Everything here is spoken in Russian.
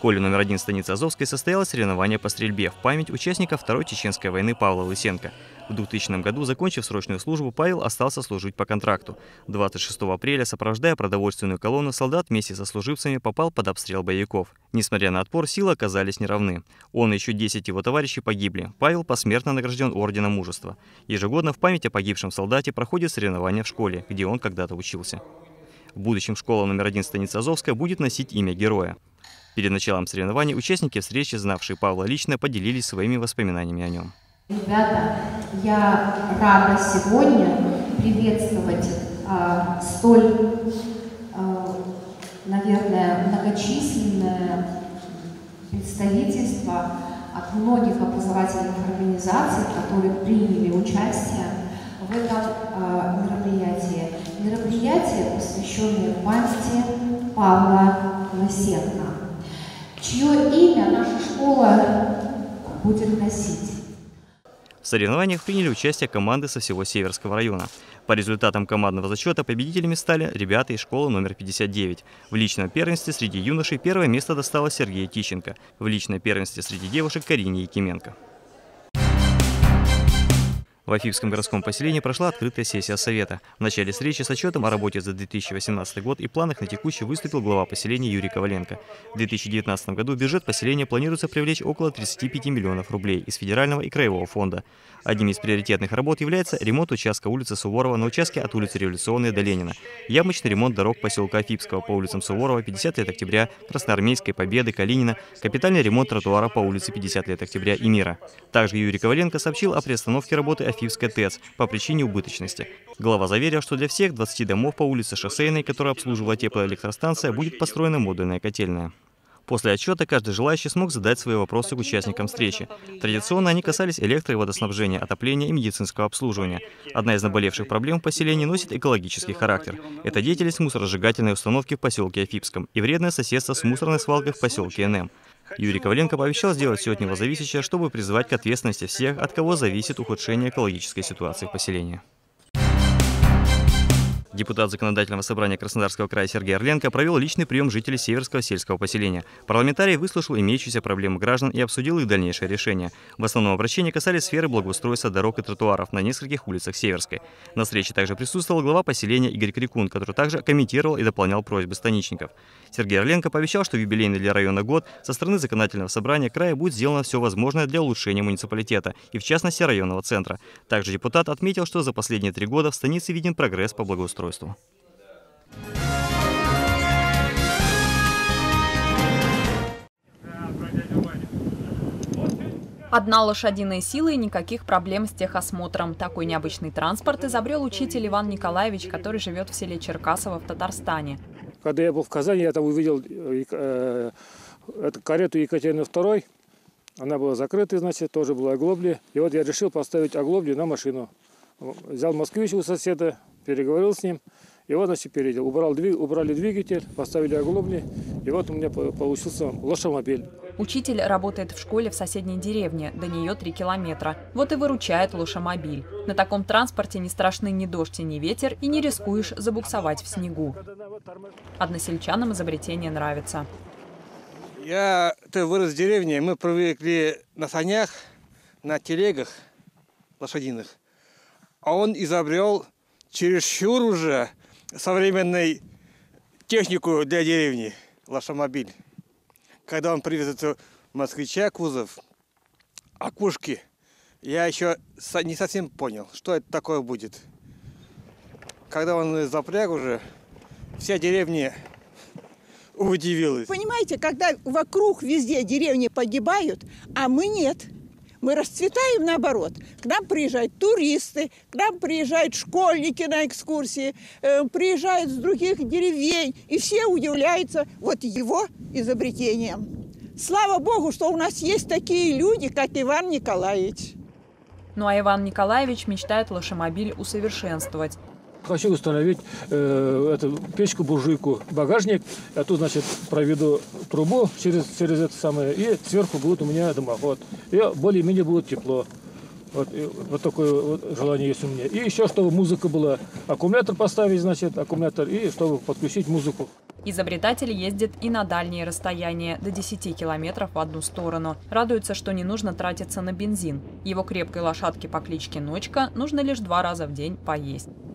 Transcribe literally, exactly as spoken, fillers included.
школе номер один станицы Азовской состоялось соревнование по стрельбе в память участников Второй Чеченской войны Павла Лысенко. В двухтысячном году, закончив срочную службу, Павел остался служить по контракту. двадцать шестого апреля, сопровождая продовольственную колонну, солдат вместе со служивцами попал под обстрел боевиков. Несмотря на отпор, силы оказались неравны. Он и еще десять его товарищей погибли. Павел посмертно награжден Орденом Мужества. Ежегодно в память о погибшем солдате проходят соревнования в школе, где он когда-то учился. В будущем школа номер один станицы Азовская будет носить имя героя. Перед началом соревнований участники встречи, знавшие Павла лично, поделились своими воспоминаниями о нем. Ребята, я рада сегодня приветствовать а, столь, а, наверное, многочисленное представительство от многих образовательных организаций, которые приняли участие в этом а, мероприятии. Мероприятие, посвященное памяти Павла Лысенко, чье имя наша школа будет носить. В соревнованиях приняли участие команды со всего Северского района. По результатам командного зачета победителями стали ребята из школы номер пятьдесят девять. В личном первенстве среди юношей первое место досталось Сергею Тищенко. В личном первенстве среди девушек Карине Якименко. В Афипском городском поселении прошла открытая сессия совета. В начале встречи с отчетом о работе за две тысячи восемнадцатый год и планах на текущий выступил глава поселения Юрий Коваленко. В две тысячи девятнадцатом году в бюджет поселения планируется привлечь около тридцати пяти миллионов рублей из федерального и краевого фонда. Одним из приоритетных работ является ремонт участка улицы Суворова на участке от улицы Революционной до Ленина, ямочный ремонт дорог поселка Афипского по улицам Суворова, пятьдесят лет октября, Красноармейской, Победы, Калинина, капитальный ремонт тротуара по улице пятьдесят лет октября и Мира. Также Юрий Коваленко сообщил о приостановке работы Афипской ТЭЦ по причине убыточности. Глава заверил, что для всех двадцати домов по улице Шоссейной, которая обслуживала теплоэлектростанция, будет построена модульная котельная. После отчета каждый желающий смог задать свои вопросы к участникам встречи. Традиционно они касались электро- и водоснабжения, отопления и медицинского обслуживания. Одна из наболевших проблем в поселении носит экологический характер. Это деятельность мусоросжигательной установки в поселке Афипском и вредное соседство с мусорной свалкой в поселке эн эм. Юрий Коваленко пообещал сделать все от него зависящее, чтобы призвать к ответственности всех, от кого зависит ухудшение экологической ситуации в поселении. Депутат Законодательного собрания Краснодарского края Сергей Орленко провел личный прием жителей Северского сельского поселения. Парламентарий выслушал имеющиеся проблемы граждан и обсудил их дальнейшее решение. В основном обращения касались сферы благоустройства дорог и тротуаров на нескольких улицах Северской. На встрече также присутствовал глава поселения Игорь Крикун, который также комментировал и дополнял просьбы станичников. Сергей Орленко пообещал, что в юбилейный для района год со стороны Законодательного собрания края будет сделано все возможное для улучшения муниципалитета и, в частности, районного центра. Также депутат отметил, что за последние три года в станице виден прогресс по благоустройству. Одна лошадиная сила и никаких проблем с техосмотром. Такой необычный транспорт изобрел учитель Иван Николаевич, который живет в селе Черкасово в Татарстане. Когда я был в Казани, я там увидел э, эту карету Екатерины второй. Она была закрыта, значит, тоже была оглобли. И вот я решил поставить оглобли на машину. Взял москвич у соседа, переговорил с ним. И вот, значит, переделал. Убрал, убрали двигатель, поставили оглобли. И вот у меня получился лошамобиль. Учитель работает в школе в соседней деревне, до нее три километра. Вот и выручает лошамобиль. На таком транспорте не страшны ни дождь, ни ветер, и не рискуешь забуксовать в снегу. Односельчанам изобретение нравится. Я вырос в деревне, мы привыкли на санях, на телегах лошадиных. А он изобрел чересчур уже современную технику для деревни, лошамобиль. Когда он привез эту москвича, кузов, окушки, я еще не совсем понял, что это такое будет. Когда он запряг уже, вся деревня удивилась. Понимаете, когда вокруг везде деревни погибают, а мы нет. Мы расцветаем наоборот. К нам приезжают туристы, к нам приезжают школьники на экскурсии, э, приезжают с других деревень, и все удивляются вот его изобретением. Слава Богу, что у нас есть такие люди, как Иван Николаевич. Ну а Иван Николаевич мечтает лошамобиль усовершенствовать. Хочу установить э, эту печку-буржуйку, багажник. Я тут, значит, проведу трубу через, через это самое, и сверху будет у меня дымоход. И более-менее будет тепло. Вот, вот такое вот желание есть у меня. И еще, чтобы музыка была. Аккумулятор поставить, значит, аккумулятор, и чтобы подключить музыку. Изобретатель ездит и на дальние расстояния, до десяти километров в одну сторону. Радуется, что не нужно тратиться на бензин. Его крепкой лошадке по кличке Ночка нужно лишь два раза в день поесть.